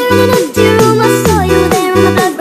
in an empty room, I saw you there on the blood